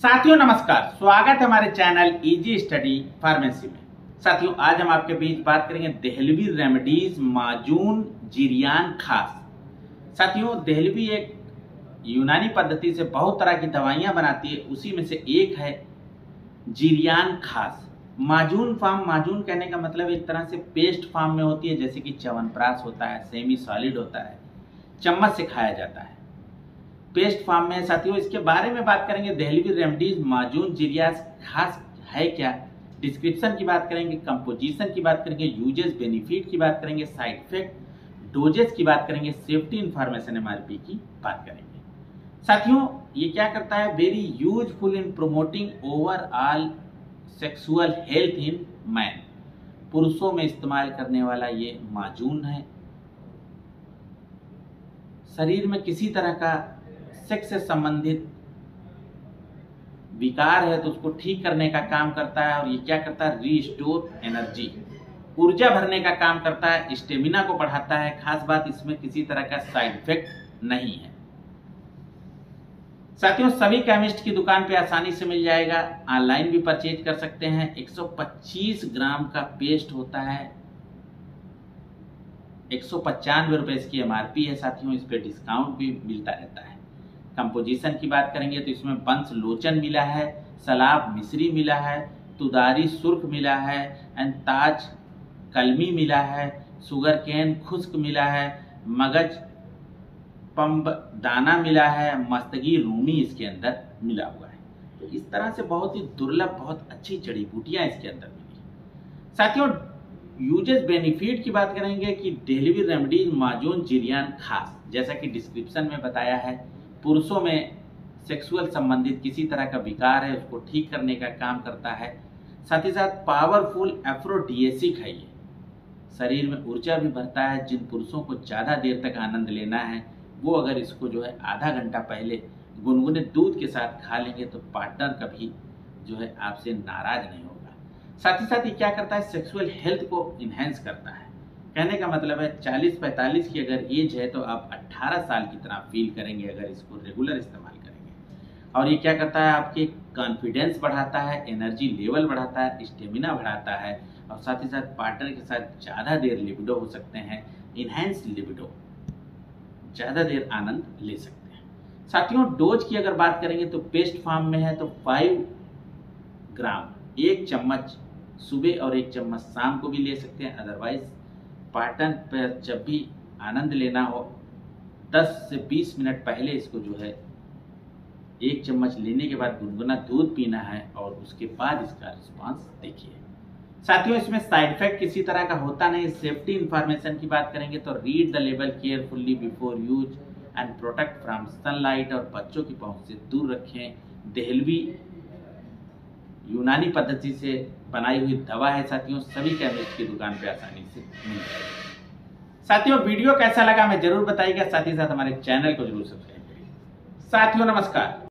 साथियों नमस्कार, स्वागत है हमारे चैनल इजी स्टडी फार्मेसी में। साथियों आज हम आपके बीच बात करेंगे देहलवी रेमेडीज माजून जिरियान खास। साथियों देहलवी एक यूनानी पद्धति से बहुत तरह की दवाइयां बनाती है, उसी में से एक है जिरियान खास। माजून फॉर्म, माजून कहने का मतलब एक तरह से पेस्ट फॉर्म में होती है, जैसे कि च्यवनप्राश होता है, सेमी सॉलिड होता है, चम्मच से खाया जाता है, पेस्ट फॉर्म में। साथियों इसके बारे में बात करेंगे, देहलवी रेमेडीज माजून जिरियान खास है क्या, डिस्क्रिप्शन की बात करेंगे, कंपोजिशन की बात करेंगे, यूजेस बेनिफिट की बात करेंगे, साइड इफेक्ट, डोजेस की बात करेंगे, सेफ्टी इंफॉर्मेशन एमआरपी की बात करेंगे। साथियों ये क्या करता है, very useful in promoting overall sexual health in man. पुरुषों में इस्तेमाल करने वाला ये माजून है। शरीर में किसी तरह का सेक्स से संबंधित विकार है तो उसको ठीक करने का काम करता है। और ये क्या करता है, रीस्टोर एनर्जी, ऊर्जा भरने का काम करता है, स्टेमिना को बढ़ाता है। खास बात इसमें किसी तरह का साइड इफेक्ट नहीं है। साथियों सभी केमिस्ट की दुकान पे आसानी से मिल जाएगा, ऑनलाइन भी परचेज कर सकते हैं। 125 ग्राम का पेस्ट होता है, 195 रुपए इसकी एमआरपी है। साथियों इस पे डिस्काउंट भी मिलता रहता है। कंपोजिशन की बात करेंगे तो इसमें बंस लोचन मिला है, सलाब मिश्री मिला है, तुदारी सुर्ख मिला है, एंड ताज कलमी मिला है, शुगर केन खुश्क मिला है, मगज पंब दाना मिला है, मस्तगी रूमी इसके अंदर मिला हुआ है। तो इस तरह से बहुत ही दुर्लभ, बहुत अच्छी जड़ी बूटियां इसके अंदर मिली है। साथियों यूजेस बेनिफिट की बात करेंगे कि देहलवी रेमेडीज माजून जिरियान खास, जैसा कि डिस्क्रिप्शन में बताया है, पुरुषों में सेक्सुअल संबंधित किसी तरह का विकार है उसको ठीक करने का काम करता है। साथ ही साथ पावरफुल एफ्रोडिएसिक है ये, शरीर में ऊर्जा भी भरता है। जिन पुरुषों को ज़्यादा देर तक आनंद लेना है वो अगर इसको जो है आधा घंटा पहले गुनगुने दूध के साथ खा लेंगे तो पार्टनर कभी जो है आपसे नाराज नहीं होगा। साथ ही साथ ये क्या करता है, सेक्सुअल हेल्थ को इन्हेंस करता है। कहने का मतलब है 40-45 की अगर एज है तो आप 18 साल की तरह फील करेंगे अगर इसको रेगुलर इस्तेमाल करेंगे। और ये क्या करता है, आपके कॉन्फिडेंस बढ़ाता है, एनर्जी लेवल बढ़ाता है, स्टेमिना बढ़ाता है, और साथ ही साथ पार्टनर के साथ ज़्यादा देर लिबिडो हो सकते हैं, इन्हेंस लिबिडो, ज़्यादा देर आनंद ले सकते हैं। साथियों डोज की अगर बात करेंगे तो पेस्ट फॉर्म में है तो 5 ग्राम, 1 चम्मच सुबह और 1 चम्मच शाम को भी ले सकते हैं। अदरवाइज पार्टनर पर जब भी आनंद लेना हो 10 से 20 मिनट पहले इसको जो है 1 चम्मच लेने के बाद गुनगुना दूध पीना है और उसके बाद इसका रिस्पांस देखिए। साथियों इसमें साइड इफेक्ट किसी तरह का होता नहीं। सेफ्टी इंफॉर्मेशन की बात करेंगे तो read the label carefully before use and protect from sunlight, और बच्चों की पहुंच से दूर रखें। देहलवी यूनानी पद्धति से बनाई हुई दवा है। साथियों सभी केमिस्ट की दुकान पे आसानी से मिल जाएगी। साथियों वीडियो कैसा लगा हमें जरूर बताइएगा, साथ ही साथ हमारे चैनल को जरूर सब्सक्राइब करिए। साथियों नमस्कार।